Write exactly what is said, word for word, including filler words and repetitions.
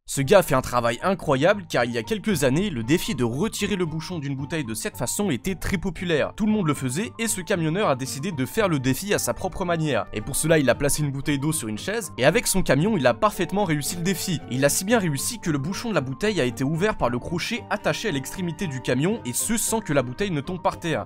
Ce gars a fait un travail incroyable car il y a quelques années, le défi de retirer le bouchon d'une bouteille de cette façon était très populaire. Tout le monde le faisait et ce camionneur a décidé de faire le défi à sa propre manière. Et pour cela, il a placé une bouteille d'eau sur une chaise et avec son camion, il a parfaitement réussi le défi. Il a si bien réussi que le bouchon de la bouteille a été ouvert par le crochet attaché à l'extrémité du camion et ce sans que la bouteille ne tombe par terre.